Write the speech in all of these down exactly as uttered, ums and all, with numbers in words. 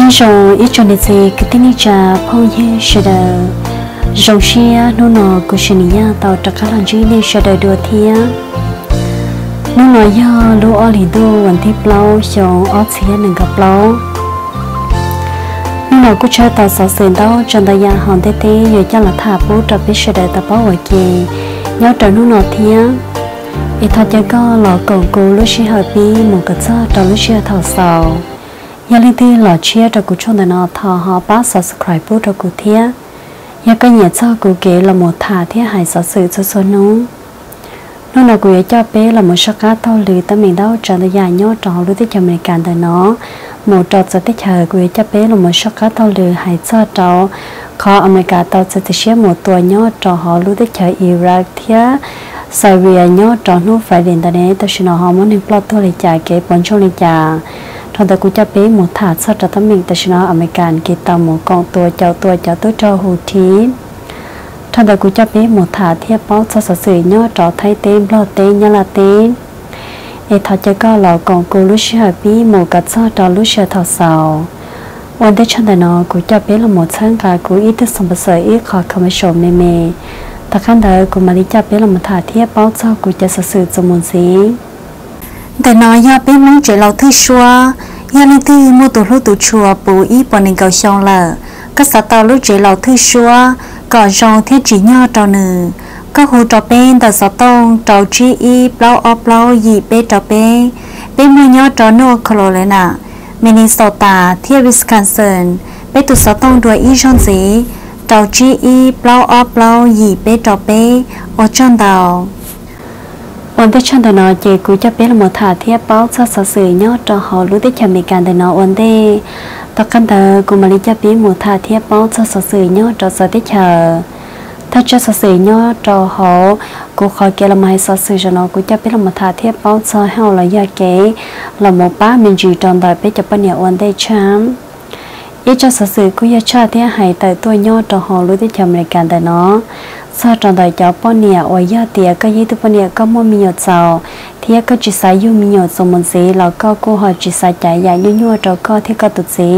ta rồi ít cho nên gì cái tiếng cha phong ye sẽ đờ rong xia nó nọ của sinh nha tàu trắc khá là duy nên sẽ đờ đua thia nó nói do lúa ở lì đôวันที่เปล่าชงออเสียหนึ่งกับเปล่าnó nói của cha tàu sáu sườn đâu trong đại gia hòn tê tê giờ cho là thả bố trà biết sẽ đờ tập báo ở kề nhớ trở nó nọ thia ít thật cho có lọ cầu cô lúc xí hợp bi một cái sao trò lúc xí thảo sầu nhà linh thi lọ chia cho cụ chọn để nó thọ họ bắt subscribe bút cho cụ thía nhà cái nhiệt cho cụ kể là một thả thía hài sở sự cho số nó nó là cụ cho bé là một sắc cá thâu lì tới mình đâu trở tới dài nhớ trò lúc tới cho mình cản tới nó một trò sẽ tới chờ cụ cho bé là một sắc cá thâu lì hài cho trò khó America tàu sẽ tới xé một tuổi nhớ trò họ lúc tới chờ Iraq thía Syria nhớ trò nó phải đến tại đây tôi xin họ muốn nên plot tôi lấy trả cái bọn cho lấy trả thằng ta cũng cho bé một thả sau cho tấm mình ta xin nó American kia tàu một con tua cháu tua cháu tôi cho hù thí thằng ta cũng cho bé một thả thiếp báo cho sở sử nhớ trò thay tên lo tên nhớ là tên để thọ cho con lò còn cô lúc xưa bí một cắt sau trò lúc xưa thọ sầuวันที่ฉันแต่นอกูจะเป็นละหมดช่างกากูอีที่สมบัติอีขอคำชมเมเมแต่ขั้นเดิมกูมาลิจะเป็นละหมดถาเทียบป้องเจ้ากูจะสื่อจมูกสีแต่นอยาเป็นมึงเจเราที่ชัวยาลิที่มูตัวลูกตัวชัวปูอีปนิงเกาชงละก็สัตว์ลูกเจเราที่ชัวก่อนจงเทียจีย่อตอหนึ่งก็หูจอเป็นแต่สัตว์ต้องจอจีอีเปล่าอเปล่ายีเปจอเป็นเป็นมือย่อจอโนโคโรเลนามินนิโซตาเทียวิสคอนซินเป็นตัวสัตว์ต้องด้วยอีชอนสีจอจีอีเปล่าอเปล่ายีเปจอเป็นอจันดาววันที่ฉันแต่นอเจกูจะเป็นหมดถาเทียบเป้าสัสสื่อยอดจอหอรู้ได้จะมีการแต่นอวันเดตอนกันเธอกูมาลิจะเป็นหมดถาเทียบเป้าสัสสื่อยอดจอสติเชอถ้าจะสัสสื่อยอดจอหอกูขอเกลมาให้สัสสื่อจนอกูจะเป็นหมดถาเทียบเป้าซอยเฮาละยาเก๋ละหมดป้ามินจีจอนได้ไปจะเป็นเนี่ยวันเดช้ำยี่จะสัสสื่อกูจะชาเทียหายแต่ตัวยอดจอหอรู้ได้จะมีการแต่นอซาจอนได้เจ้าป้อนเนี่ยอวยยาเตียก็ยี่ตัวป้อนเนี่ยก็มั่วมีหยดเจ้าเทียก็จิตสายยุ่งมีหยดสมบูรณ์สีแล้วก็กู้หอยจิตสายใจใหญ่ยุ่งยั่วเจ้าก็ที่ก็ตุดสี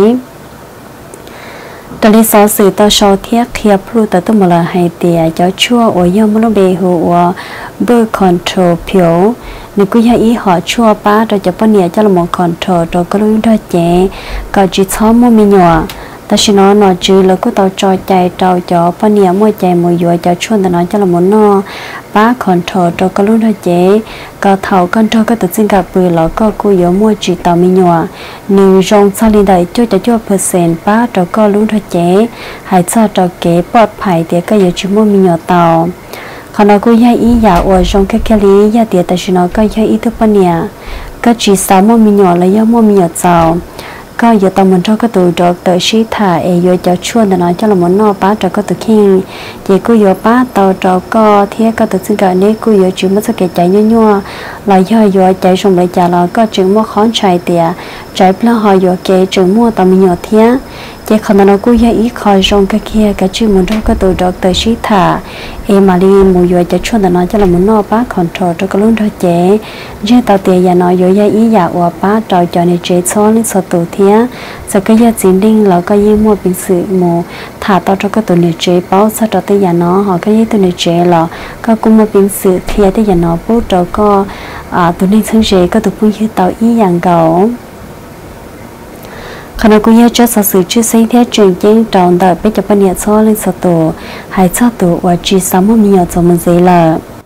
ตอนนี้สอสื่อต่อโชว์เทียเคียพลูแต่ตัวมาละให้เตียเจ้าชั่วอวยยามุลเบหัวเบอร์คอนโทรลผิวนึกกูอยากอีหอชั่วป้าโดยเจ้าป้อนเนี่ยเจ้าละมงคอนโทรลตัวก็รู้ด้วยเจ๊ก็จิตซ้อมมั่วมีหยดแต่ฉันนอนจืดแล้วก็ต่อจอยใจเจ้าจ่อปนเนี่ยมั่วใจมั่วยัวเจ้าชวนแต่นอนจะละมุนนอป้าคอนโทรตัวก็รู้ด้วยเจ๊ก็เท่ากันเท่าก็ตัดสินกับปืนแล้วก็กูยัวมั่วจีต่อมีหยัวนิวจงซาลินได้ช่วยจะช่วยเปอร์เซ็นต์ป้าตัวก็รู้ด้วยเจ๊หายซาตัวเก๋ปลอดภัยเดี๋ยวก็อย่าชิมั่วมีหยัวเต่าขณะกูยาอีอยากอวดจงแค่แค่ลียาเดียแต่ฉันนอนก็ยาอีทุกปนเนี่ยก็จีสาวมั่วมีหยัวและย่อมั่วมีหยัวเจ้าก็อยู่ตรงมันก็ตัวดอกตัวชีถ่าเอโยจะชวนแต่น้อยจะละมันนอป้าจะก็ตัวขิงเจ้ากูอยู่ป้าตัวจอก็เทียก็ตัวซึ่งกันนี้กูอยู่จุดมันจะเกิดใจยั่วๆลอยย่อยย่อยใจสมเลยจ่าเราก็จึงมั่วค้อนชายเตียใจเพลาหอยอยู่เกยจึงมั่วตอมีหยดเทียเจ้าขณะเรากูยังอีคอยจงก็เคียก็ชื่อมันก็ตัวดอกตัวชีถ่าเอมาลีมูอยู่จะชวนแต่น้อยจะละมันนอป้าคอนโทรลตัวก็ลุ่นเธอเจ้เจ้าตัวเตียอย่าน้อยอยู่ยังอีอยากว่าป้าจอยจอในเจ้าซ้อนในสตูเทียจะก็ยาจีนดิ้งแล้วก็ยิ่งมั่วเป็นสื่อโมถ่าต่อจากก็ตัวเนื้อเจเป้าสัตว์ตัวอย่างน้อเขาก็ยิ่งตัวเนื้อเจหรอก็กุมมาเป็นสื่อเทียตัวอย่างน้อปุ๊บเราก็อ่าตัวนี้ซึ่งเจก็ตัวพุ่งยืดเต่าอีอย่างเก่าขณะกูยาจะสื่อชื่อเสียงเทียจริงจริงจอนแต่ไปจับปนเนี่ยซ้อเล่นสตูหายชาตัวว่าจีสามมีหยดจมันเสียละ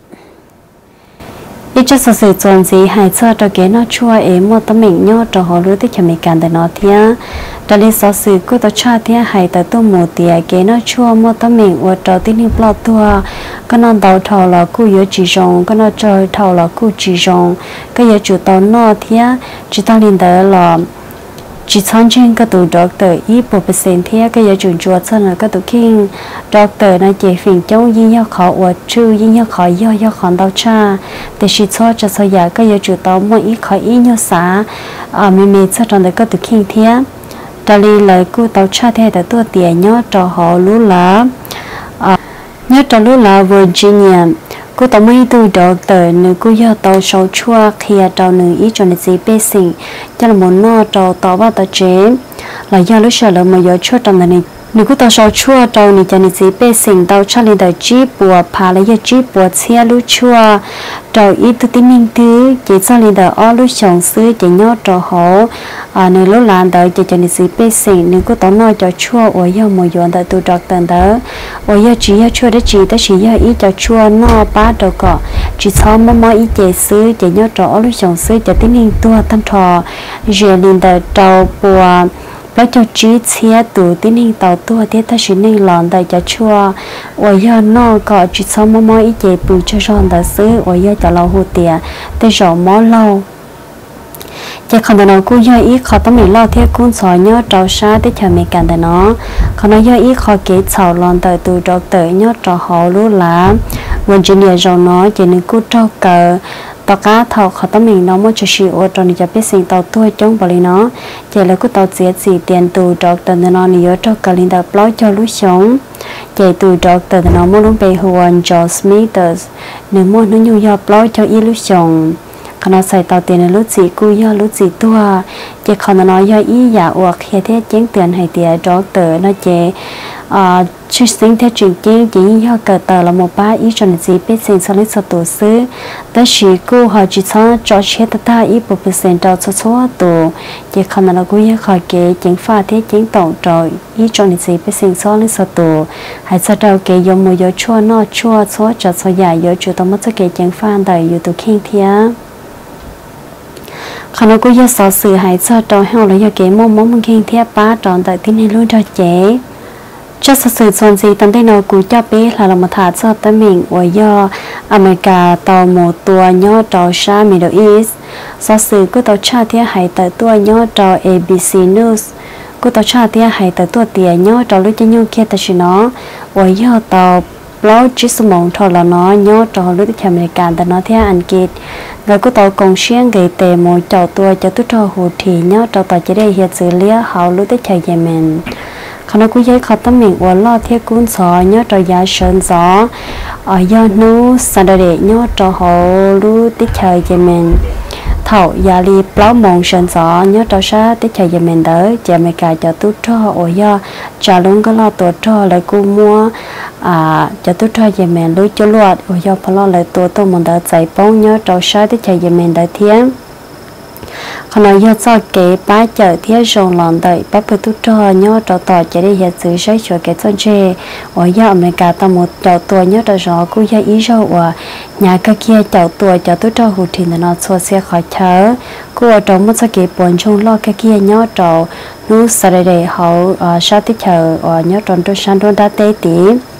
อีจะสื่อจนสีหายชาตัวเกน่าช่วยเอ็มว่าตั้งเหม่งยอดตัวเขารู้ที่จะมีการแต่นอเทียตอนนี้สื่อกูตัวชาเทียหายแต่ตัวหมูเตียเกน่าช่วยว่าตั้งเหม่งว่าตัวที่นี่ปลอดตัวก็นอนเตาเท่าเรากูเยอะจีจงก็นอนจอยเท่าเรากูจีจงก็เยอะจุดตัวนอเทียจิตตาลินเดอร์หลอมจีช้อนเชงก็ตัวด็อกเตอร์ยี่สิบเปอร์เซ็นต์เทียก็ยังจุนจวดเสนอก็ตัวคิงด็อกเตอร์ในเจฟิงเจ้ายิ่งยอขออวดชื่อยิ่งยอขอย่อย่อขอนเตาชาแต่ชีชอจะสยาก็ยังจุดเตาหมดอีขออียอสาอ่ามีเมย์ชอบตอนเด็กก็ตัวคิงเทียตอนนี้เลยกูเตาชาเทียแต่ตัวเตี้ยยอจอหอรู้ละอ่ายอจอรู้ละเวอร์จิเนียกูต้องไม่ดูดอกเตอร์นึกกูอยากต่อโชว์ชั่วเคลียร์ต่อหนึ่งอีจนในสีเปสิงจะละมุนนอต่อต่อว่าต่อเจมห là do lúc sợ là một giờ chua trong này nếu có tao sao chua tao này cho nên chỉ bê sinh tao cho nên tao chỉ bùa phá lấy giờ chỉ bùa xe lúc chua tao ít tu tin ninh thứ chỉ cho nên tao ở lúc sống xưa chỉ nhớ tao hổ à nếu lúc làm tao chỉ cho nên chỉ bê sinh nếu có tao nói cho chua ở giờ một giờ tao tu trọc tao đó ở giờ chỉ giờ chua đấy chỉ tao chỉ giờ ít cho chua nó ba đâu có chỉ sau mà mà ít chỉ xưa chỉ nhớ tao ở lúc sống xưa chỉ tin ninh tua tan thọ giờ nên tao tao bùa lấy cho trí xe tụ tin hình tàu tua thế ta chỉ nên lòn tại cho chua ở giờ nó có chỉ sau mà mỗi ít chế bự cho ròn ta xứ ở giờ cho lâu hụt tiền để rồi mó lâu chỉ còn nó cũng giờ ít khó tao mình lo thế cũng soi nhớ trâu xa để chờ mình cần để nó còn nó giờ ít khó kế chào lòn tại tụ trâu tới nhớ trâu họ lú lá when chỉ nhớ rồi nó chỉ nên cứ trâu cờ tao cá thầu khó tao mình nó mới cho chị ô tô này cho biết sinh tàu tôi trong bảo lý nó chỉ là cứ tàu giết gì tiền tù trọc từ nó nhiều cho cả linh tập lói cho lúa sống chỉ tù trọc từ nó muốn luôn về huân cho Smithers nếu muốn nó nhiều giờ lói cho y lúa sống còn nó xài tàu tiền lúa gì cú giờ lúa gì tua chỉ còn nó giờ y giả uộc khi thế chén tiền hay tiền trọc từ nó chỉ à chuyên sinh theo truyền kiến chỉ do cờ tờ là một ba ý cho nên gì biết sinh sau lấy số tổ sư tới chỉ cô họ chỉ cho cho chết ta ít một phần trăm số số tổ chỉ không là cô ý khỏi kế chính pha thế chính tổng rồi ý cho nên gì biết sinh sau lấy số tổ hãy sau đầu kế dùng một giờ chua nó chua số cho số dài giờ chua tao mất số kế chính pha đờiอยู่ตัวkinh thiên khả năng cô ý số sự hãy sau đầu hao lấy giờ kế mong mong kinh thiên ba tròn tại thiên nhiên luôn cho chế cho sự son gì tận đây nào cũng cho biết là một thà cho tới mình ở do America tàu một tua nhỏ tàu xa Middle East do sự của tàu cha thế hay tới tua nhỏ tàu a bê xê News của tàu cha thế hay tới tua tiền nhỏ tàu lúc cho nhau kia tới nó ở do tàu blog chỉ số mong thọ là nó nhỏ tàu lúc tới America tại nó thế Anh Kiệt người của tàu công xuyên gây tệ một tàu tua cho tôi cho hồ thì nhỏ tàu tàu chỉ để hiện xử lý hậu lúc tới chơi Yemen khả năng cũng dễ khó tâm mình ở lo thiết cuốn gió nhớ trò giá sơn gió ở do nu sản để nhớ trò hồ lưu tích trời về mình thầu giá li plau mong sơn gió nhớ trò sa tích trời về mình tới chờ mấy cả cho tôi cho ở do trả luôn có lo tổ cho lại cô mua à cho tôi cho về mình lưu cho luật ở do phải lo lại tổ tôi muốn đỡ chạy bóng nhớ trò sa tích trời về mình tới thiên còn nói do cho cái ba chợ thiết rồng lòn đợi bắp bơ tút cho nhớ trò tỏ chỉ để hiện sự sai cho cái chân chê ở do America ta một chậu tuổi nhớ trò rõ cũng do ý rồi ở nhà cái kia chậu tuổi chậu tút cho hụt thì nó xua xe khỏi chớ cô ở trong một số cái buồn chung lo cái kia nhớ trò nu sợi để hậu sao tích chờ ở nhớ tròn tròn san tròn đá tê tí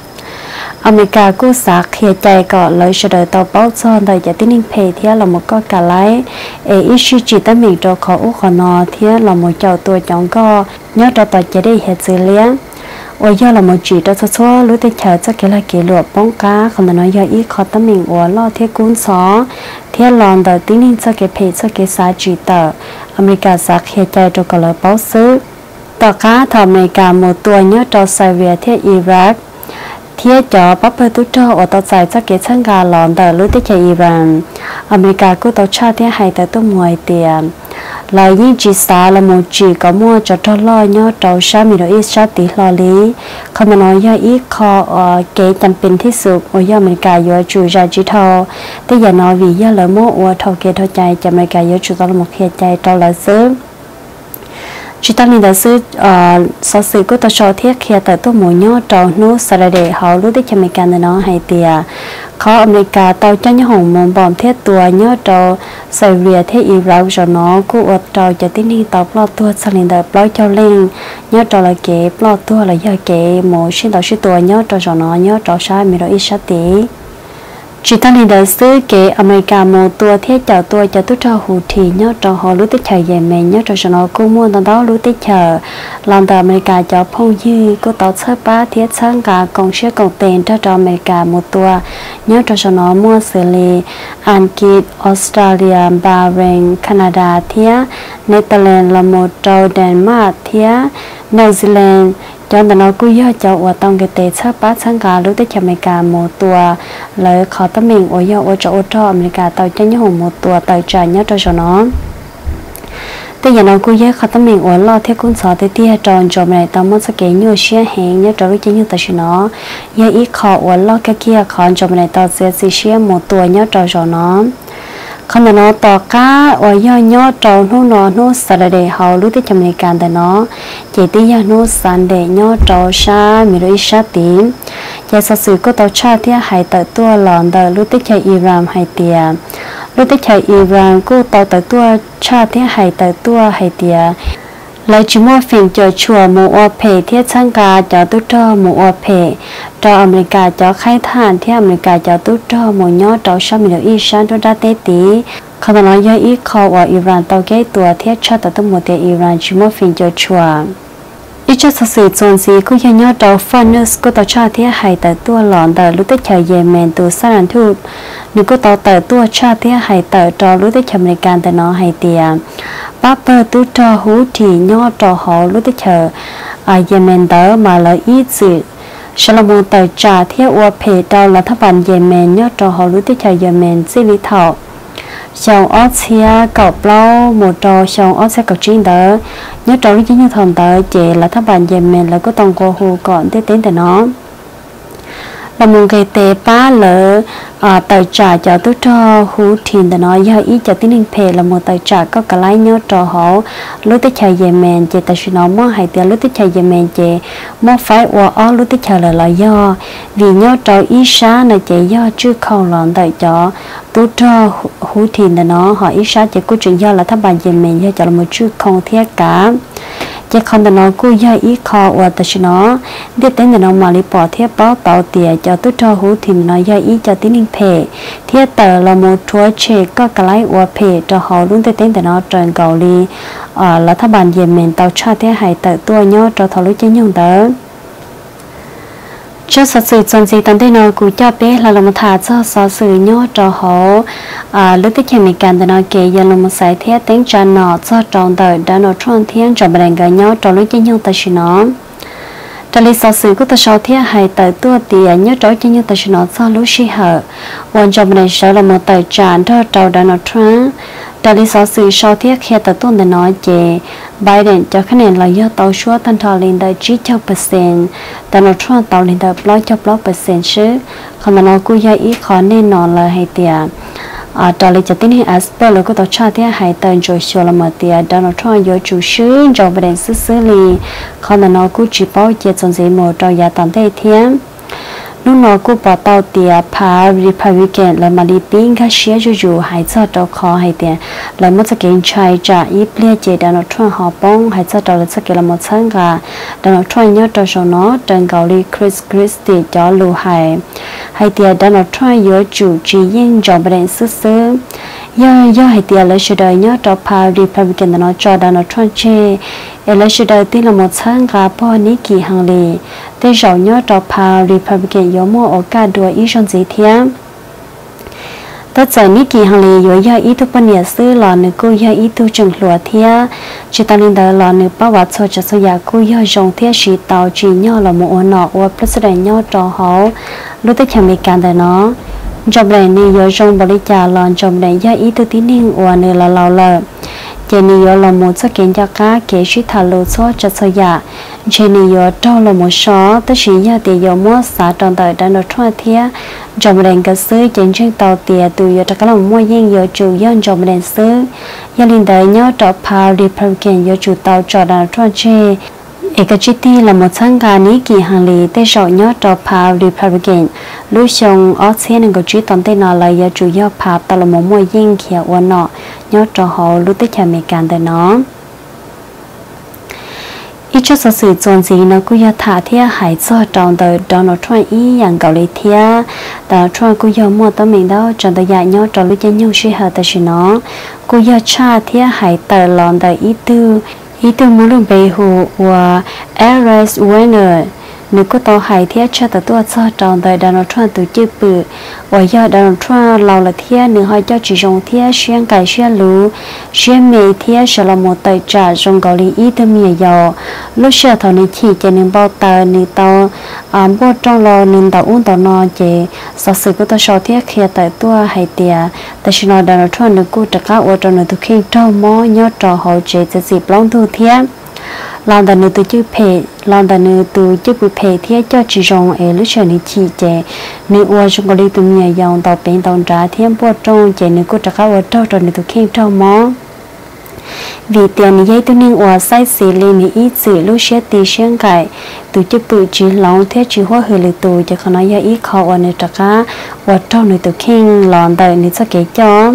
America cô sạc khi chạy có lời sự đời tàu báo son đời giải tin phê thì là một con cá lái ấy ít chỉ tới mình cho khó ú khó nọ thì là một chậu tuổi chọn co nhớ cho tàu chạy đi hết xử lý ôi do là một chỉ cho số số lối tới chờ cho cái là kỷ luật bóng cá còn nói do ít khó tới mình ủa lo thiết cuốn xó thì lòn đời tin cho cái phê cho cái xã chỉ tờ America sạc khi chạy cho có lời báo xứ tàu cá thọ America một tuổi nhớ cho Syria thiết Iraq thiết cho bắp bơ tút cho ở tàu chạy cho cái chân gà lòn đời lối tới chạy Iran America cũng tàu cha thiết hay tới tàu ngoài tiền là những chỉ xa là một chỉ có mua cho cho lo nhớ trâu xa mình ít xa tí lo lý không mà nói do ít khó ở cái chăm pin thiết sự ở do mình cả do chủ ra chỉ thâu bây giờ nói vì do lỡ mua ở thâu kia thâu chạy cho mình cả do chủ tao là một khi chạy trâu là sớm chỉ ta nên là sự so sự của tao cho thiết khi tại tôi muốn nhớ trâu nút sau để họ lúc đấy cho mình cả nó hay tiệt khó America tàu cho những hồng môn bom thiết tua nhớ trâu Syria thế Iraq rồi nó cũng ở trâu cho tin đi tàu lo tua sang lên đời lo cho lên nhớ trâu là kế lo tua là do kế một xin tàu xin tua nhớ trâu rồi nó nhớ trâu sai mình rồi ít sát tí chỉ ta nên đời xứ kế America một tua thiết chào tua cho tôi cho hụt thì nhớ trâu họ lúc tích chờ về mình nhớ trâu rồi nó cũng mua tàu đó lúc tích chờ làm tàu America cho phong dư của tàu sắp ba thiết sang cả công xe công tiền cho trâu America một tua nhớ trâu rồi nó mua xử lý Anh Kiệt Australia Bahrain Canada thiết Netherlands là một trâu Denmark thiết New Zealand cho nên nó cứ do cho ở trong cái tết sắp bát sáng cả lúc tới America một tua lấy khó tâm mình ở do ở chỗ ở cho America tàu cho những hồn một tua tàu trả nhớ cho nó แต่อย่างเรากูเยอะเขาต้องมีวันรอเที่ยวกุ้งสอเตี้ยจอนจอมในตอนมันสเกยอยู่เชี่ยแหงเนี่ยจะรู้จะอยู่แต่ชนะเยอะอีกขอวันรอแก่เกี้ยขอนจอมในตอนเสียสีเชี่ยหมดตัวเนี่ยจอจอน้องขณะนั้นต่อก้าว่าย่อยอจอนู่นนอนนู่นสระเดเฮารู้ที่จำในการแต่เนาะเจติยานู่นสันเดยอจอชามีรู้ชาติยาสัตว์ก็ต่อชาที่หายแต่ตัวหลอนเดรู้ที่ใจอิรามหายเตียรู้ที่ใจอิรามก็ต่อแต่ตัวชาที่หายแต่ตัวหายเตียเลยจิมว่าฟิงเจอชัวมูอเพเที่ช่างกาจอตุ้ดมูอเพจออเมริกาจอไข่ทานที่อเมริกาจอตุ้ดมูยอจอชามิลอีชันตุดาเตตีขณะนั้นยาอีคอว่าอิหร่านต่อแก่ตัวเที่ชาติตั้งหมดแต่อิหร่านจิมว่าฟิงเจอชัวอีจะสื่อโจรสีก็ยังยอดดาวฟันนึสก็ต่อชาติที่หายแต่ตัวหลอนแต่รู้แต่ชาวเยเมนตัวสารทูตนึกก็ต่อแต่ตัวชาติที่หายแต่จอรู้แต่ชาวอเมริกันแต่น้อหายเตียป้าเปิดตู้จอหูที่ยอดจอหอรู้แต่ชาวอาเยเมนเตอร์มาแล้วอีสิชลมุนแต่จ่าที่อวเพดาวรัฐบาลเยเมนยอดจอหอรู้แต่ชาวเยเมนซิลิเทาชาวออสเซียกับเราหมดจอชาวออสเซียกับจีนเตอร์ยอดจอรู้ยิ่งทอนเตอร์เจรัฐบาลเยเมนแล้วก็ต้องโกหูก่อนเต้นแต่น้องเรามองเกเตป้าเลยต่อจ่าจะตุ้จอหูถิ่นแต่น้อยย่อยอีจะติ้งเพลเรามองต่อจ่าก็กระไล่ยอดจอหอรู้ที่ชายเยเมนเจแต่ชนอมอหายเตียรู้ที่ชายเยเมนเจมอไฟวัวอ้อรู้ที่ชายเลยลอยย่อvìยอดจออีชาในเจย่อชื่อของหลอนต่อจอตุ้จอหูถิ่นแต่น้อยหออีชาเจกู้จึงย่อรัฐบาลเยเมนย่อจะละมชื่อของเทียกาจะคอนแต่น้อยกู้ย่ออีคอวัวแต่ชนอเด็ดแต่น้อยมาลิปอเทียบเป้าเต่าเตียจะตุ้จอหูถิ่นน้อยย่ออีจะติ้งเพเทียเตอร์เราโมทัวเชก็กลายว่าเพจจะหอรุ่นเต้นแต่นอจนเกาหลีรัฐบาลเยเมนเตาชาที่หายแต่ตัวยอดจะทะลุจิ้งยงเตอร์เจ้าสัตว์สื่อจนสีตันได้นอกูเจ้าเป๊ะเราลงมาถ่ายเจ้าสัตว์สื่อยอดจะหอรุ่นที่เขียนในการแต่นอเกยยันลงมาใส่เทียเต้นจานนอเจ้าจองเตอร์ด้านอทรอนเทียนจะแบ่งกันยอดจะลุจิ้งยงเตอร์ชินอแต่ลิซาสื่อก็จะชอบเที่ยหายแต่ตัวเตียนยอดจอยจะยอดแต่ชนอซาลุชิเหอวันจอมในเช้าละโมแต่จานทอดเตาดานอทรังแต่ลิซาสื่อชอบเที่ยแค่แต่ต้นแต่น้อยเจไบเดนจะคะแนนรายยอดเตาชัวตันทอลินได้จีเจ้าเปอร์เซ็นต์แต่นอทรังเตาลินได้ร้อยเจ้าร้อยเปอร์เซ็นต์ชื่อขณะนอกุยาอีขอแน่นอนเลยให้เตียอาตอนนี้จะติ้งให้แอสเปอร์แล้วก็ต่อชาติที่หายเตินโจชัวละมาเตียดานอทรอนยอจูชื่นจอประเด็นซื่อๆลีขณะนอกูจีป้อเจจนสีโมดอยาตันเตเทียมนู่นนอกูปอเตาเตียพาริพับลิกันและมาดีปิ้งค่ะเชียจู่ๆหายจอดคอหายเตียแล้วมันจะเกินชัยจ่าอีเปลี่ยเจดานอทรอนหอป้องหายจอดแล้วจะเกินละมดช่างกาดานอทรอนยอดจอชนอเดินเกาหลีคริสคริสติจอลูหายหายเตียดานอทรอนยอจู่จียิ่งจอประเด็นซื่อๆย่อย่อให้เตียเลยชุดเดียร์ต่อพาริพับลิกันแต่นอจอดานอทรอนเชเอเลยชุดเดียร์ที่ละมดช่างกาพ่อนิกิฮังลีแต่เจ้าย่อต่อพาริพับลิกันยอมโอกาสด้วยอีชนสีเทียมแต่ใจนิกิฮังลีย่อย่ออีทุกปัญญาซื้อหลอนนึกกูย่ออีทุจังหลัวเทียจิตาลินเดอร์หลอนนึกประวัติโซจะสยากูย่อจงเทียชีเตาจีย่อละโมอนอว่าพระแสดงย่อจอเขารู้แต่แค่มีการแต่เนาะจบเลยนี่ย่อจงบริจาคหลอนจบเลยย่ออีทุที่นิ่งว่าเนื้อละเราเลยเจนิยอละโมจะเกินจากกาเกชิทาโลโซจะสยาเจนิยอดอละโมชอแต่ชียาเตียมัวสาตอนต่อดันดทั่วเทียจอมแรงกระซื้อเจนเชิงเตาเตียตัวยอตะกละมัวยิ่งยอจูย้อนจอมแรงซื้อยาลินเดยอดอพาริพับลิกันยอจูเตาจอดันทั่วเชเอกจิตีละหมดสังการนี้กี่ฮังลีได้สอยอดต่อพาริพับลิกันลุชงออสเซียนก็จีตอนเต้นอะไรยาจูยอดพาตละมมวยยิ่งเขียววันเนาะยอดต่อหอลุติแคเมกันแต่เนาะอีเจ้าสื่อโจรสีนะกุยาถาเทียหายซอจองโดยดอนอทรอนอีอย่างเกาหลีเทียแต่ทรอนกุยามัวต้องมีดาวจนตัวยายอดจอลุยยังชิฮะแต่ชิเนาะกุยาชาเทียหายเตอร์ลอนโดยอีตูอีตัวมุลุเบหูว่าเอเรสเวเนอร์ nếu có tàu hải thiết cho tàu tua cho tròn đời Donald Trump từ chữ bự và do Donald Trump lâu là thiết nếu họ cho chỉ dùng thiết xuyên cải xuyên lú xuyên mì thiết sẽ là một tài trả dùng gọi lý ý từ mì dầu lúc xưa thầu này chỉ cho nên bao tờ nên tàu ám bao trong lò nên tàu uống tàu nọ chỉ sau sự của tàu sau thiết khi tại tua hải tiệt tại khi nào Donald Trump đượcกู้จากở trong nơi thực hiện trâu mó nhớ trò hậu chếจะdịp long thu thiết làm đàn nữ từ chữ phê làm đàn nữ từ chữ bự phê thiết cho chỉ dùng ở lúc chờ nữ chỉ chế nữ uo trong cái từ nhà dòng tàu bến tàu trả thêm bao trong chế nữกู้จากở trâu trong nữ thực hiện trâu mó vì tiền này giấy tôi nên uo sai xì lên nữ ít sự lúc sẽ tì xuyên cải từ chữ bự chỉ long thiết chỉ hoa hơi lịch tù cho khả năng ít khó ở nữจากở trâu nữ thực hiện làm đàn nữ sẽ kể cho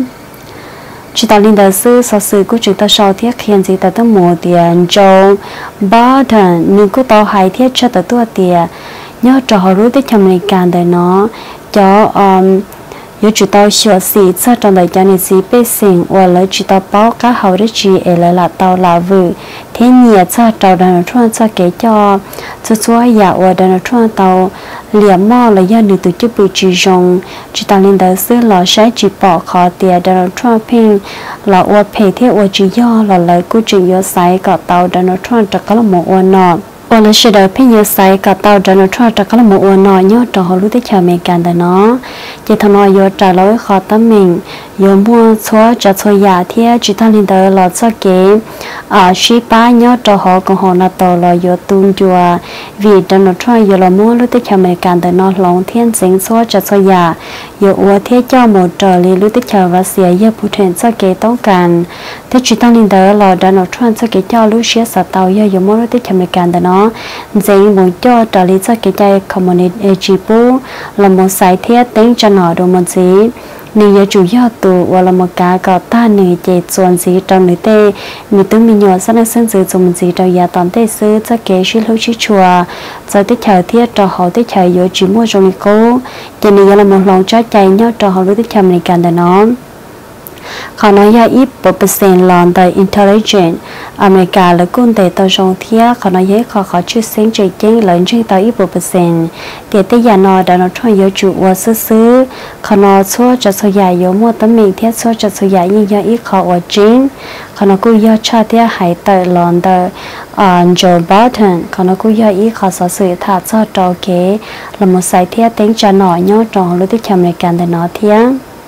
chỉ ta linh đạo sư sở sự của chúng ta sau thiết hiện gì taต้องmua tiền cho ba thằng nhưng cũng tao hay thiết cho ta tua tiền nhớ cho họรู้tới chăm này càng đời nó cho um nhớ chúng ta sửa sĩ cho trong đời cho nên sĩ bê sinh và lấy chúng ta báo các hậu đức chỉ ở lại là tao là vừa thế nhiều cho trâu đàn truan cho kể cho cho chúa giả và đàn truan tàu liệm mò là do nữ tổ chức bị chỉ dùng chúng ta lên đời xưa là sẽ chỉ bỏ khó tiền đàn truan pin là và phe theo và chỉ do là lấy cố chỉ do sai cả tàu đàn truan cho có là một và nọ và là sự đời phe do sai cả tàu đàn truan cho có là một và nọ nhớ cho họ lúc tới chờ mình càng đời nó chỉ thằng nó do trả lời khó tâm mình do mua chúa cho chúa giả theo chúng ta lên đời là cho kế à suy ba nhớ cho họ còn họ là tàu là do tuôn chùa vì đàn truan do là mua lúc tới chờ mình càng đời nó lòng thiên sinh chúa cho chúa giả do và theo cho một trở li lúc tới chờ và xia do phụ thuyền cho kếต้องการthế chúng ta lên đời là đàn truan cho kế cho lúc xia sát tàu do do mua lúc tới chờ mình càng đời nó dễ muốn cho trở li cho kế cho community ejibu là một sai thiết tính cho nó đồ một gì nếu chủ yếu tụ hoặc là một cá có ta nề chế chuẩn gì trong nơi tê nếu tôi mình nhỏ sẽ sinh sử dụng gì trong nhà toàn tê sư cho kế suy lưu trí chùa cho tiết chờ thiết cho họ tiết chờ yếu chỉ mua trong cố cho nên là một lòng cho chạy nhau cho họ lưu tiết chờ mình càng để nóเขาnói là ít bộ percent lòn tại intelligent America là quân đội tàu sông thiếtเขาnói với họ họ chưa sinh chơi chơi lớn trên tàu ít bộ percent để tới giờ nó đã nó cho yếu chủ và sứ sứเขาnói số cho số dài yếu mua tấm mình thiết số cho số dài nhưng do ít họ và chínhเขาnói cũng do cha thiết hải tại lòn tại Joe Bidenเขาnói cũng do ít họ sở sự thà cho trò kế là một sai thiết tính cho nó nhau tròn lúc tiếp theo này càng để nó thiết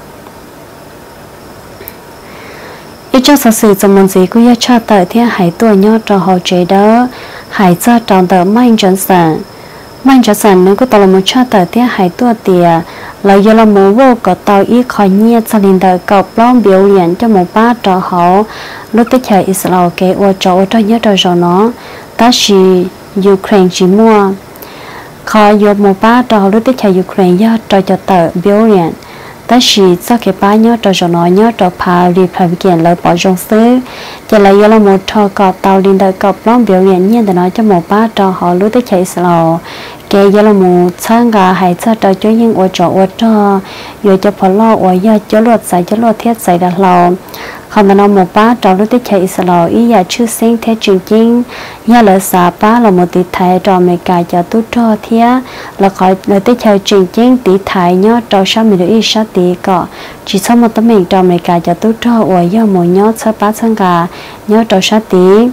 ít cho sự sử dụng một gì cũng như cho tờ thì hãy tuổi nhau cho họ chế đó hãy cho tròn tờ mạnh chân sản mạnh chân sản nếu có tờ là một cho tờ thì hãy tuổi tiền là do là một vô có tàu ít khỏi nhiệt cho nên tờ cọc long biểu diễn cho một ba trò họ lúc tới chờ Israel kế ở chỗ cho nhớ trò rồi nó ta chỉ Ukraine chỉ mua khỏi do một ba trò lúc tới chờ Ukraine do trò cho tờ biểu diễn ta chỉ cho cái ba nhớ trò cho nó nhớ trò phá Republican lời bỏ trong xứ chỉ là do là một trò cọp tàu đi đợi cọp long biểu hiện nhiên để nói cho một ba trò họ lúc tới chạy sầu cái do là một sáng gà hay cho trò cho những ở chỗ ở trò rồi cho phá lo ở do cho luật giải cho luật thiết giải đặt lò không mà nó một ba trò lúc tới chạy sầu ý là chưa sinh theo chương trình nhà lợi xã ba là một tỷ thái trò mấy cả cho tu trò thiết là khỏi lợi tới chạy chương trình tỷ thái nhớ trò sao mình được ý sát tỷ cọ chỉ sau một tấm mình trò mấy cả cho tu trò ở do một nhớ sáu ba sáng gà nhớ trò sát tỷ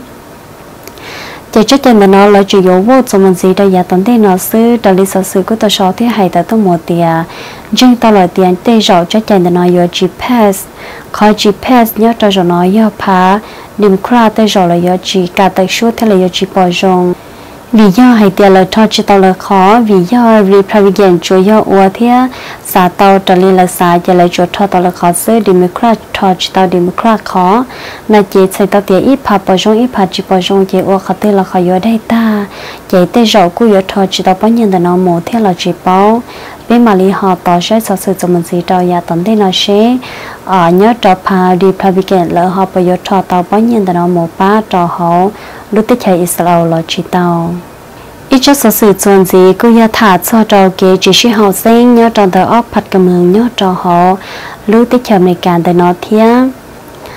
chỉ chắc chắn là nó là chủ yếu vô trong một gì đây, tận thế nó sư đạo lý sở sự của tao sáu thế hay tại tao một tiền, riêng tao là tiền tê rõ chắc chắn là nó do G P S, khỏi G P S nhớ cho rồi nó do phá, Democrat tê rõ là do G cả tại số thế là do G bỏ rong, vì do hay tiền là cho chỉ tao là khó, vì do Republican chủ yếu ở thế, xã tao đạo lý là xã chỉ là chủ cho tao là khó sư Democrat cho chỉ tao Democrat khó, là chỉ xây tao tiền ít phá bỏ rong ít phá chỉ bỏ rong chỉ ở khó tê là khó ở đây ta, chỉ tê rõ cú ở cho chỉ tao bao nhiêu là nó một thế là chỉ bao bên mà lý họ tỏ ra sự sử dụng gì đâu ya tận thế nó sẽ ở nhớ trò phá Republican lỡ họ bây giờ trò tàu bao nhiêu là nó một ba trò họ lúc tới chạy Israel là chỉ tàu ít cho sự sử dụng gì cũng ya thả cho trò kế chỉ sĩ họ sinh nhớ trò tàu ốc phật cầm mường nhớ trò họ lúc tới chạy này càng để nó thiê tại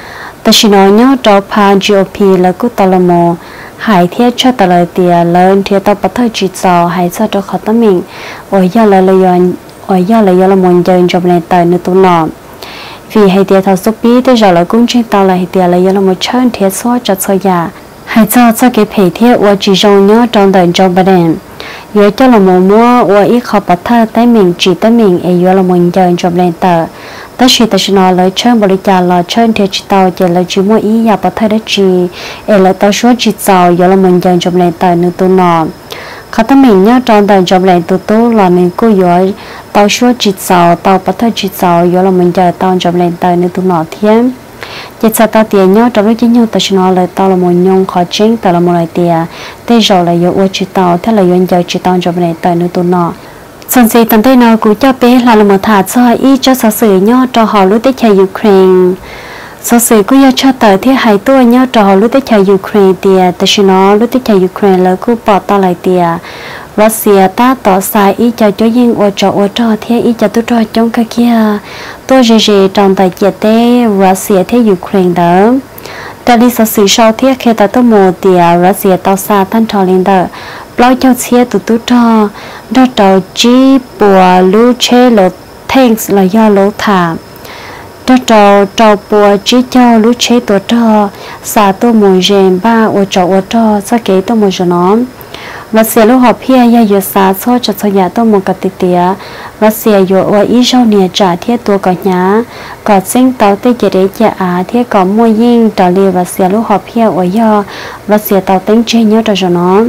แต่ฉันnói nhớ trâu pa giê o pê là cú tàu là mồ hải thiết cho tàu lời tiền lớn thiết tàu bắt đầu chỉ giàu hải cho trâu khó tâm mình ôi giờ là lời yon ôi giờ là giờ là muốn chơi trong này tài nữ tu nọ vì hải tiền thầu số pi tới giờ là cũng trên tàu là hải tiền là giờ là một chân thiết xóa cho xóa giả hải cho cho cái phải thiết ôi chỉ dùng nhớ trong đời trong bên đèn giờ cho là một mua ôi ít khó bắt thơ tới mình chỉ tới mình ấy giờ là muốn chơi trong này tờ tất nhiên ta sẽ nói lời chơi bồi trả là chơi thì chỉ tao chỉ là chỉ mua ý nhà bắt thay đấy chỉ ấy là tao số chỉ giàu giờ là mình dành trong này tài nữ tu nọ khi ta mình nhớ trong đời trong này tu tu là mình cố giỏi tao số chỉ giàu tao bắt thay chỉ giàu giờ là mình dành tao trong này tài nữ tu nọ thêm chỉ sao tao tiền nhớ trong lúc chỉ nhau ta sẽ nói lời tao là một nhung khó chính tao là một lời tiền thế rồi là giờ chỉ tao thế là giờ giờ chỉ tao trong này tài nữ tu nọ sân si tận tay nào cũng cho bé là một thả cho ý cho sở sử nhau cho họ lúc tới chơi Ukraine sở sử cũng cho cho tới thế hai tuổi nhau cho họ lúc tới chơi Ukraine thì tại sao nó lúc tới chơi Ukraine là cũng bỏ ta lại thì Russia ta tỏ sai ý cho cho riêng ô cho ô cho thế ý cho tôi cho trong cái kia tôi gì gì trong tài chế tế Russia thế Ukraine đó tại lý sở sử sau thế khi ta tôi mua thì Russia tao xa thân trò lên đó bao cho xe tụt tụt cho đó tàu chỉ bùa lú chế lô tanks là do lô thả đó tàu tàu bùa chỉ cho lú chế tụt cho xả tôi muốn rèn ba ô cho ô cho sao kế tôi muốn cho nó và xe lú họp here ya yo xả cho cho cho nhà tôi muốn cắt tiệt và xe yo ô ý sau nè trả thiết tôi có nhá có sinh tàu tê chế để trả à thiết có mua yên trả liền và xe lú họp here ô yo và xe tàu tính chơi nhớ cho nó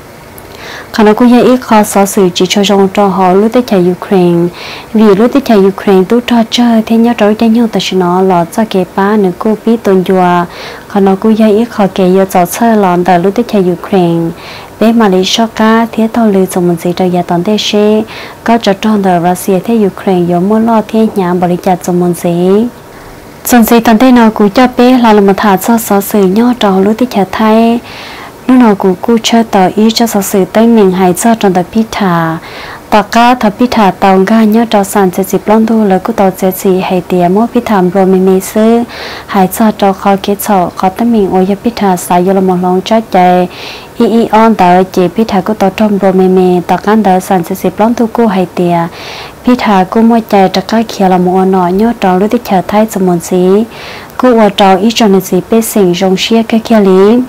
khả năng cũng ít khó xử sự chỉ cho trong cho họ lúc tới chơi Ukraine vì lúc tới chơi Ukraine tôi cho chơi thế nhớ rồi cho nhau tại nó là cho cái ba nữa cô biết tuần dùa khả năng cũng ít khó kể giờ cho chơi lòn tại lúc tới chơi Ukraine bé mà lấy cho cá thế tao lừa dùng một gì cho gia toàn thế xe có cho trong đời Russia thế Ukraine giống muốn lo thế nhà bồi chặt dùng một gì dần dần toàn thế nào cũng cho bé là một thả cho xử sự nhau trò lúc tới chơi thay lúc nào cũng cố chơi tàu ý cho sự sự tay mình hay cho trong tàu pita tàu cá tàu pita tàu ga nhớ tàu sản sẽ dịp lon thu là cứ tàu sẽ gì hay tiền mua pita rồi mình mớiซื้อhay cho tàu khó kết sổ khó tay mình ôi pita xài vô là một lòng trái chạy ý ý on tàu chỉ pita cứ tàu trong rồi mình mới tàu cá tàu sản sẽ dịp lon thu cô hay tiền pita cô mua chạy tàu cá kia là một nọ nhớ tàu lúc tiếp theo thay cho một gì cô ở tàu ý cho nên gì bé sinh rong xia cái kia lý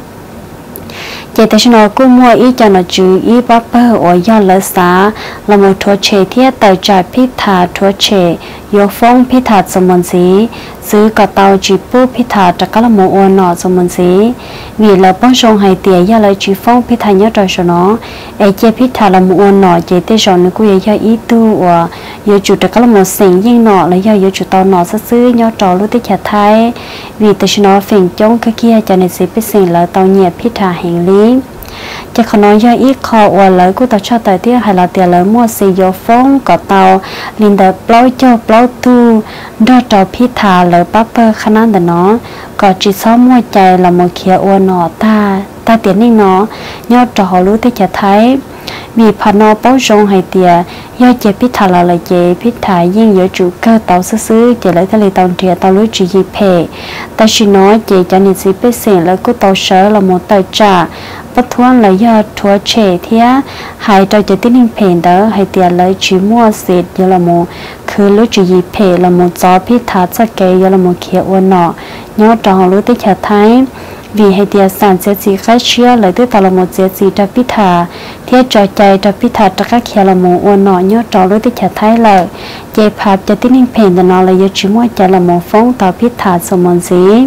chỉ tại sao nó cũng mua ý cho nó chú ý bắp bơ ở do lỡ xá là một thua chế thiết tại trại pít thả thua chế yếu phong pít thả trong môn gì giữ cả tàu chỉ bút pít thả cho các là một ô nọ trong môn gì vì là bông sông hay tiền do lấy chỉ phong pít thả nhớ rồi cho nó ấy chế pít thả là một ô nọ chỉ tại sao nó cũng do ý tu ở yếu chủ cho các là một sinh nhưng nọ là do yếu chủ tàu nọ sát xứ nhớ trò lúc tới chả thay vì tại sao nó phình chống cái kia cho nên sẽ biết sinh là tàu nhẹ pít thả hành lý chỉ còn nói do ít khó và lời của tàu cho tới tiết hay là tiền lời mua xì dầu phong có tàu liền đợi bao cho bao tu đó tàu pít thả lời bắp bơ khả năng để nó có chỉ sau mua chạy là một kia ô nọ ta ta tiền đi nó nhớ trò lúc tới chả thấy vì phần nó bao rong hay tiền do chế pít thả là lời chế pít thả nhưng giữa chủ cơ tàu xứ xứ chế lấy cái tàu tiền tàu lưới chỉ gì phê ta chỉ nói chế cho nên sĩ biết xin lời của tàu sở là một tàu trả bất thuận là do thua trẻ thía hay cho chế tin hình phèn đó hay tiền lấy chỉ mua xịt như là một cứ lưới chỉ gì phê là một gió pít thả cho kê như là một kia ô nọ nhớ trò lưới tới chả thấy vì hay tiền sản sẽ chỉ khai chia lấy tới tàu là một sẽ chỉ cho pít thả thiết trò chạy cho pít thả cho các kia là một ô nọ nhớ trò lưới tới chả thấy lợi chế phạt cho tin hình phèn đó nó là do chỉ mua chạy là một phong tàu pít thả số một gì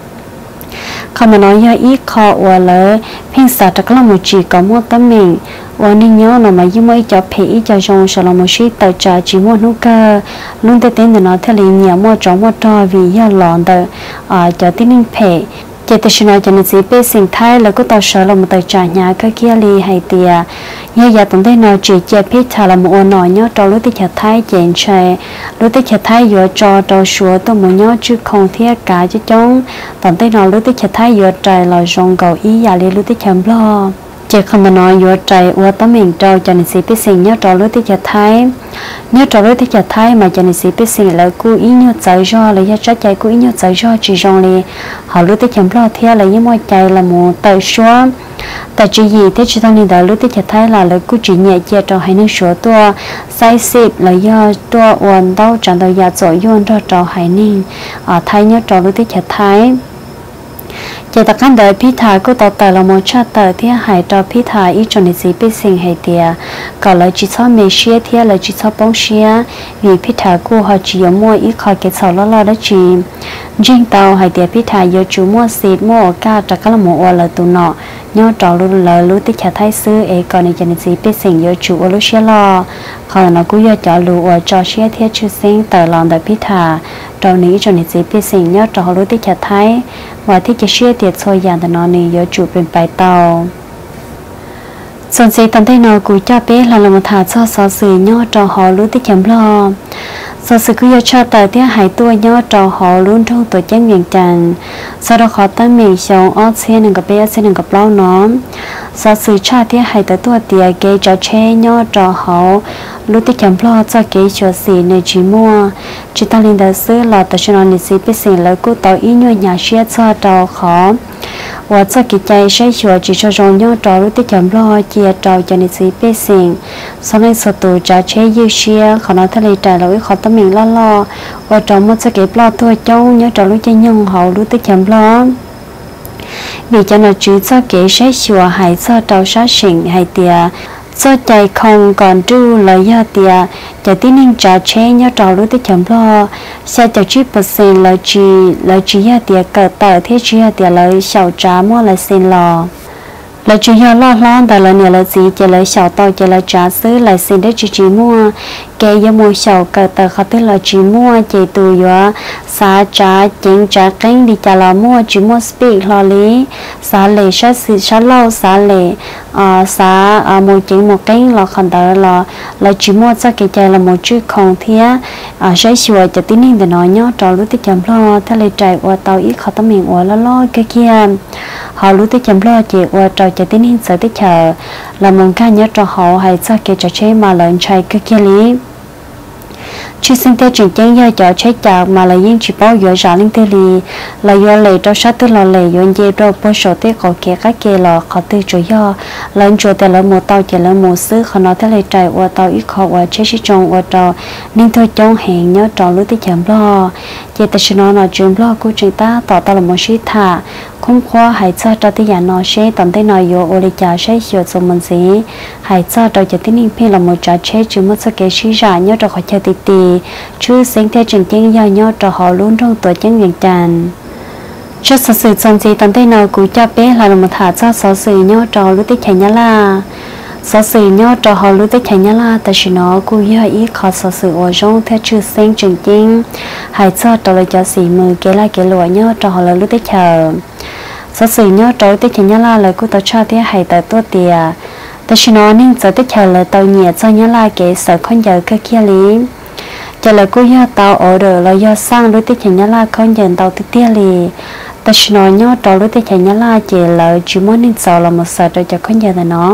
không mà nói do ít khó và lỡ phiên xã chắc là một chỉ có một tấm mình và nên nhớ là mà như mấy cho phê ý cho trong sẽ là một suy tài trả chỉ một nút cơ luôn tới tên để nó theo lý nhiều một trong một trò vì do lòn tờ ở cho tin nên phê chỉ tới khi nói cho nên sẽ biết sinh thái là có tao sợ là một tài trả nhà cái kia li hay tiền như giờ tổng thể nào chỉ chế phê thà là một ô nọ nhớ trò lúc tới chợ thái chèn chơi lúc tới chợ thái vừa trò trò sủa tôi muốn nhớ chứ không thiết cả chứ chống tổng thể nào lúc tới chợ thái vừa trời là rong cầu ý giờ li lúc tới chợ lo chỉ không mà nói vừa trái vừa tấm mình trâu cho nên sĩ biết sinh nhớ trâu lối tới chợ thái nhớ trâu lối tới chợ thái mà cho nên sĩ biết sinh là cô ý nhớ trái do là do trái trái cô ý nhớ trái do chỉ rong li họ lối tới chấm lo theo là những mọi trái là một tay xóa tại chỉ gì thế chỉ thằng này đã lối tới chợ thái là là cô chỉ nhẹ chia trâu hay nên xóa tua sai xịp là do tua uốn đau chẳng đầu già dội yuan cho trâu hay nên ở thái nhớ trâu lối tới chợ thái chỉ tất cả đời phi thải của tàu tàu là một cha tàu thì hải trò phi thải ít cho nên gì biết sinh hay tiệt còn lại chỉ cho mấy xe thì là chỉ cho bông xe vì phi thải của họ chỉ có mua ít khỏi cái sầu lo lo đó chỉ riêng tàu hải tiệt phi thải giờ chủ mua xịt mua cá tất cả là một ô là tụ nọ nhớ trò luôn lời luôn tích chả thấy xứ ấy còn này cho nên gì biết sinh giờ chủ ô lúc xe lo còn nó cũng giờ cho lúa ở cho xe thì chưa sinh tàu làm đời phi thải trò này cho nên gì biết sinh nhớ trò luôn tích chả thấy vàที่จะเชื่อเดียดโซยานแต่นอนนี่เยอะจุเป็นไปเตาส่วนสิ่งต่างๆนอกูจะเป็นหลังมาถ่ายทอดสอสื่อย่อจอหอรู้ที่เข็มรอสอสื่อก็ยอชอบแต่ที่หายตัวย่อจอหอรุ่นทุ่งตัวแจ้งเวียงจันทร์สอดขอตั้งมีชงอ้อเส้นหนึ่งกับเบี้ยเส้นหนึ่งกับเล่าน้อมสอสื่อชาติที่หายแต่ตัวเตียเกจอเช่ย่อจอหอรู้ที่เข็มรอจะเกชัวสีในจีมัวจิตาลินเดซื้อหลอดแต่ชนนิสิเป็นสิ่งแล้วกูต่ออีน่วยหยาเชี่ยชอจอขอว่าจะกิจใจใช้ชัวจิตจงย่อจอรู้ที่เข็มรอเจียจอจนิสิเป็นสิ่งสมัยสตูจะใช้ยืดเชี่ยขอนอทะเลใจเราขอตั้งมีล่อล่อว่าจอมันจะเก็บล่อตัวเจ้าย่อจอรู้จะย่องเขารู้ที่เข็มรอvì cho nó chú cho kế sẽ chùa hay cho trâu sát sinh hay tiệt cho chạy không còn trừ lời do tiệt cho tin nên trả chế nhớ trâu lúc tới chấm lo sẽ cho chú bớt xin lời chỉ lời chỉ do tiệt cờ tờ thế chỉ do tiệt lời sầu trả mua lời xin lo lời chỉ do lo lo tại lời này là gì chỉ lời sầu tao chỉ lời trả xứ lời xin để chỉ chỉ mua kể do mua sầu cờ tờ khó tới lời chỉ mua chỉ từ do xã trả chính trả kênh đi trả là mua chỉ mua speak lo lý xã lệ sát sự sát lâu xã lệ xã mua chính một kênh là còn tới là là chỉ mua cho cái chạy là một chữ không thía sẽ sửa cho tín hình để nói nhớ trò lúc tới chấm lo thế là chạy qua tàu ít khó tâm mình qua lo lo cái kia họ lúc tới chấm lo chỉ qua trò cho tín hình sợ tới chờ là mình ca nhớ trò họ hay cho cái trò chơi mà lợn chạy cái kia lý chứ sinh theo chuyện chén do cho chế chạc mà là những chỉ bao giờ rõ lên thế li là do lệ cho sát tức là lệ do dễ đâu bao số thế có kia các kia là khó tư chủ do lần chủแต่ละหมู่tàu chỉ là một xứ khó nói thế lệ trái qua tàu ít khó qua chế sĩ trong qua tàu nên thôi trong hẹn nhớ trò lúc tới chấm lo chỉ ta chỉ nói là chấm lo của chúng ta tỏ tao là một sĩ thà không khoa hãy cho cho tới nhà nó sẽ tận tới nói yo oli cha sẽ hiểu cho mình gì hãy cho cho cho tới nên phe là một trò chơi chứ mất sự kế sĩ ra nhớ cho khỏi chơi tì tì chứ sinh theo trình chân do nhớ cho họ luôn trong tuổi chân nguyện tràn cho sự sự trong gì tận tới nào cũng cho bé là một thả cho sự sự nhớ cho lúc tới chạy nhá la sự sự nhớ cho họ lúc tới chạy nhá la tại vì nó cũng như ý khó sự sự ở trong theo chứ sinh trình chân hãy cho cho lại cho xì mười cái lại cái lụa nhớ cho họ là lúc tới chờ sở sử nhớ trôi tới khi nhớ la lời của tao cho thế hay tại tôi tiệt, tại vì nó nên giờ tới chờ lời tao nhẹ cho nhớ la cái sở không giờ cái kia lý, chờ lời của nhớ tao ở đời là do sang đối tới khi nhớ la không giờ tao tới tiệt lý, tại vì nó nhớ trôi đối tới khi nhớ la chỉ lời chỉ muốn nên sợ là một sợ rồi cho không giờ là nó,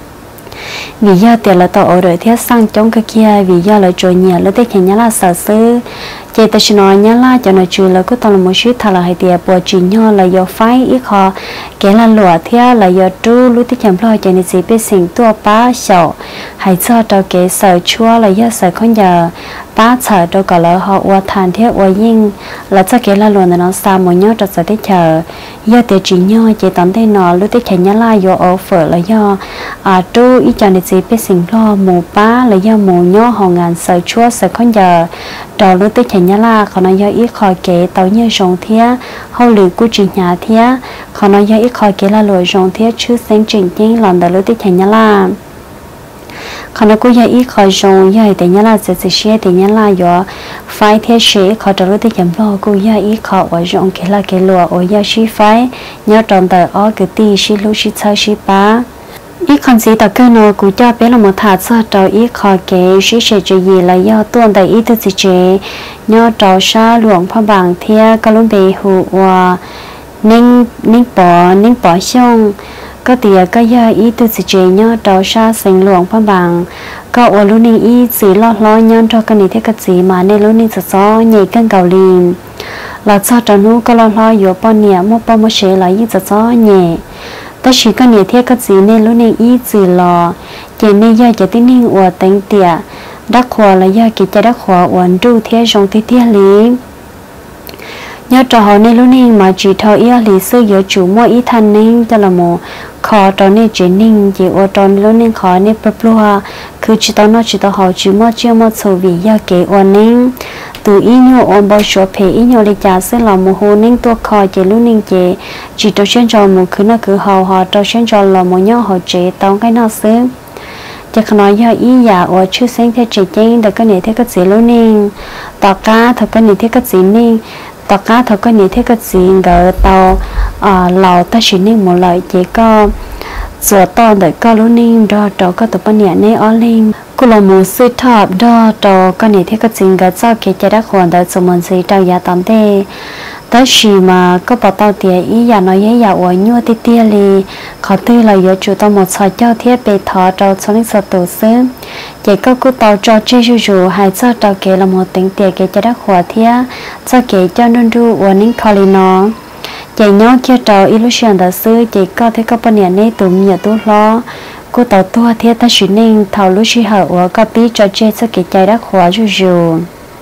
vì do tiệt là tao ở đời thế sang chống cái kia vì do lời trôi nhẹ đối tới khi nhớ la sợ sư chỉ ta chỉ nói nhá la cho nó chui là cứ tao là một chút thà là hay tiệt bùa chỉ nhau là do phái ít họ kể là lụa theo là do trú lúc tích chấm lo cho nên chỉ biết sinh tua bá sầu hay cho tao kể sợ chua là do sợ không giờ bá sợ đâu cả là họ qua than theo qua yên là cho kể là lụa nó xa một nhau cho sợ tích chờ do tiệt chỉ nhau chỉ tóm tay nó lúc tích chấm nhá la do ở phở là do à trú ít cho nên chỉ biết sinh lo mù bá là do mù nhau họ ngàn sợ chua sợ không giờ đầu lúc tích chấm nhá laเขาnói do ít khỏi kể tàu như rong thía hậu lử của chị nhà thíaเขาnói do ít khỏi kể là lội rong thía chứ sáng trình chính làm đầu lúc tích chấm nhá laเขาnói cũng do ít khỏi rong do thì nhá la sẽ sẽ share thì nhá la do phái thía share khỏi đầu lúc tích chấm lo cũng do ít khỏi ở rong kể là kể lụa ở do share phái nhớ tròn tờ ở cái ti share lúc share chơi share ba ít con gì tao kêu nó cũng cho bé là một thà cho trâu ít khó kế sĩ sẽ chỉ gì là do tuôn tại ít thứ gì nhớ trâu sa luồng pha bằng thia có lúc bị hụ và ninh ninh bỏ ninh bỏ xong có tiền có giờ ý từ sự chế nhớ đầu xa sinh luồng phong bằng có ở lúc này ý chỉ lo lo nhân cho cái này thế cái gì mà nên lúc này sợ gió nhảy cân cầu liền là sao trâu nu có lo lo vừa bao nhiêu một bao một sẽ lại ý sợ gió nhẹ ta chỉ có này thế cái gì nên lúc này ý chỉ lo chỉ nên giờ chỉ tin nên ở tính tiền đắc khóa là do kỳ cha đắc khóa uốn tru thế trong thế thế lý nhớ trò họ nên lúc này mà chỉ thầu ý lý sư giữa chủ mua ý thanh nên cho là một khó trò nên chỉ nên chỉ ở trò nên lúc này khó nên bập lúa cứ chỉ tao nó chỉ tao họ chỉ mua chưa mua sầu vì do kế uốn nên từ ý nhau ôn bao số phê ý nhau lấy trả sẽ là một hồ nên tua khó chỉ lúc này chỉ chỉ tao xuyên trò một cứ nó cứ hầu họ tao xuyên trò là một nhau họ chỉ tao cái nào xứ chỉ cần nói do ý giả ở chưa sinh theo chỉ chính được cái này theo cái gì luôn nè tao cá thật cái này theo cái gì nè tao cá thật cái này theo cái gì gỡ tao à lầu ta chỉ nên một lời chỉ có giờ to để có luôn nè đó đó có tụi bạn nhẹ nè ở lên cô là một sư tháp đó đó cái này theo cái gì gỡ sao cái trái đất hoàn tại số mình sẽ trao giá tạm thế tới khi mà có bảo tao tiền ý giả nói dễ dạo ở nhua tê tê li khó tư là giờ chủ tao một sợi cho thiết bề thọ trâu cho nên sợ tổ sớm chỉ có cô tao cho chơi chú chú hay cho tao kể là một tính tiền kể cho đã khỏe thiết cho kể cho nên ru ở những khó lý nó chỉ nhớ kia trâu illusion đã xưa chỉ có thấy có bao nhiêu này tụm nhiều tốt lo cô tao tua thiết ta chỉ nên thầu lúc khi hở ở copy cho chơi cho kể chạy đã khỏe chú chú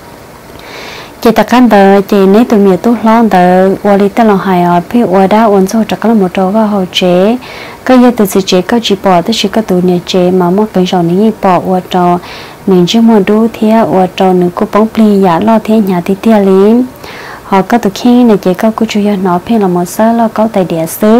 chỉ ta căn tờ chỉ nếu tụi mình tốt lắm tờ qua đi tới lòng hải ở phía qua đó uốn sâu chắc là một trâu vào hậu chế cái gì từ sự chế có chỉ bỏ tới chỉ có tụi nhà chế mà mất cái sầu này bỏ qua trâu mình chỉ muốn đủ thế qua trâu nữa cô bóng pli giả lo thế nhà thì tiêu lý họ có tụi khi này chỉ có cô chủ yếu nó phía là một số lo có tài địa xứ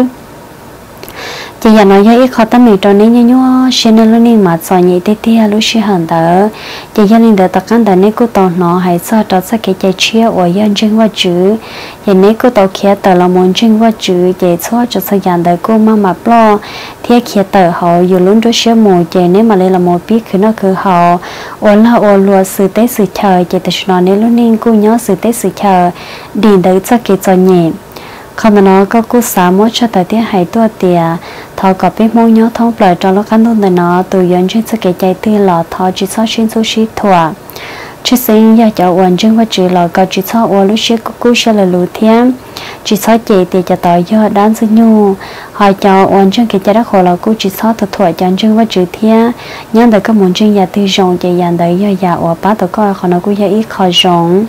chỉ là nói với khó tâm mình cho nên như nhau xin nên luôn mà soi nhị tê tê lúc xưa hẳn đó chỉ gia đình đã tập căn đó nên cô tao nó hay sao đó sẽ cái trái chia ở dân trên qua chữ thì nếu cô tao kia tờ là muốn trên qua chữ chỉ cho cho thời gian đó cô mà mà lo thì kia tờ họ dù luôn đối xưa mù chỉ nếu mà đây là một biếtคือnóคือhọ ở là ở lúa sự tế sự chờ chỉ để nói nên luôn nên cô nhớ sự tế sự chờ đi đấy cho cái cho nhẹ không mà nó có cú xả mất cho tới tiết hay tua tiệt thọ có biết mong nhớ thông lời cho nó cán thôn nó từ dân trên sự kể chạy tươi lọ thọ chỉ sau trên số ship thua chỉ sinh ra cho uốn trên qua chữ lọ có chỉ sau uốn lúc ship cú sẽ là lù thiên chỉ sau chạy thì cho tỏi do đan sinh nhu hỏi cho uốn trên kể chạy đã khổ là cú chỉ sau thật thua cho trên qua chữ thiên nhưng đời có muốn trên nhà tư rộng chạy dàn đời do già uốn bát tao coi họ nó cú giờ ít khó rộng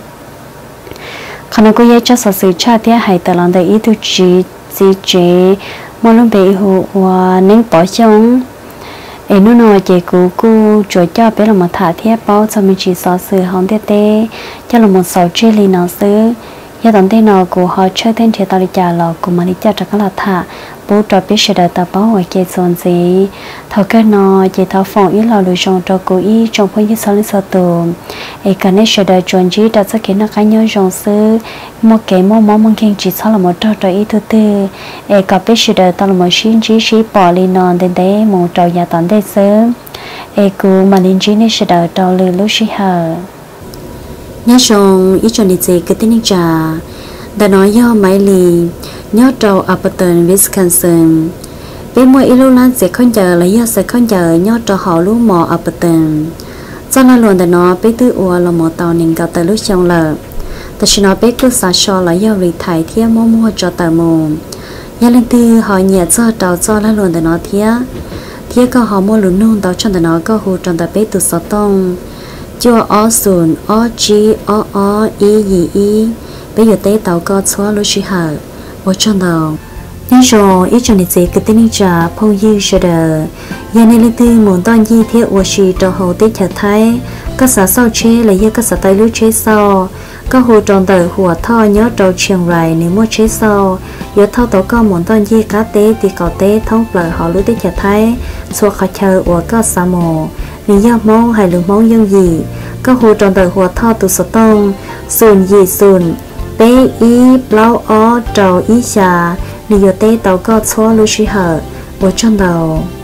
khả năng cô ấy cho sự sự cha thế hay từ lần đầu ý tôi chỉ chỉ chỉ mỗi lần bị hụt và nên bỏ xuống em nói nói chị cô cô cho cho bé là một thả thế bao cho mình chỉ sợ sự không thế thế cho là một sầu chơi lì nào xứ giờ tận thế nào của họ chơi thêm thì tao đi trả lọ của mình đi trả cho các là thả bố trò biết sẽ đợi tao bảo ở kia son gì thầu cái nó chỉ thầu phòng ý là lựa chọn cho cô ý trong phong như sau lên sau tù ấy cái này sẽ đợi chọn gì đã sẽ kiến nó cái nhớ trong sư một cái mong mong mong khen chỉ sau là một trò trò ý thứ tư ấy có biết sẽ đợi tao là một xin chỉ chỉ bỏ lên non đến đấy một trò nhà tận đây sớm ấy cô mà lên chỉ này sẽ đợi trò lừa lúc xí hở nhớ trong ý chọn gì cái tên trà đã nói do mấy lì nhớ trâu Appleton, Wisconsin. Với mỗi yêu lan sẽ không chờ lấy do sẽ không chờ nhớ trâu họ lú mò Appleton. Do nó luôn đã nói bé tư ua là một tàu nên gặp tới lúc trong lợ. Ta chỉ nói bé cứ xa xo lấy do rì thải thía mua mua cho tờ mù. Nhà lên tư họ nhẹ cho trâu cho là luôn đã nói thía. Thía có họ mua lũ nôn tàu trong tờ nói có hù trong tờ bé từ sáu tông. Chua ó sùn, ó chi, ó ó, y y y. Bây giờ tế tàu có xóa lối suy hở ở trong đầu nhưng rồi ít cho nên gì cái tên trả phong dư sẽ đờ giờ này lên từ muốn toàn gì theo ở suy cho hậu tế trở thái các xã sau chế là giờ các xã tay lối chế sau các hồ tròn đời hùa thọ nhớ trâu trường rải nếu mua chế sau giờ thọ tàu có muốn toàn gì cá tế thì có tế thông lời họ lối tế trở thái xua khó chờ ở các xã mồ vì do mong hay lượng mong dân gì các hồ tròn đời hùa thọ từ số tông sùn gì sùn bé ý bao ó trầu ý xà nếu tê tàu có xóa lối suy hở ở trong đầu